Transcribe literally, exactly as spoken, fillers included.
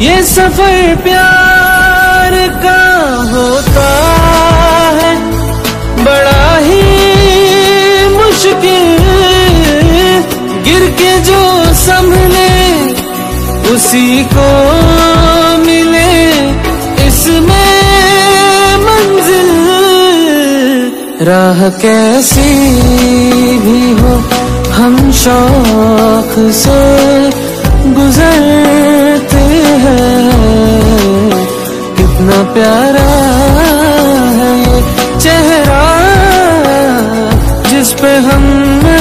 ये सफर प्यार का होता है बड़ा ही मुश्किल, गिर के जो संभले उसी को मिले इसमें मंजिल। राह कैसी भी हो हम शौक से गुजरते हैं। कितना प्यारा है ये चेहरा जिस पे हम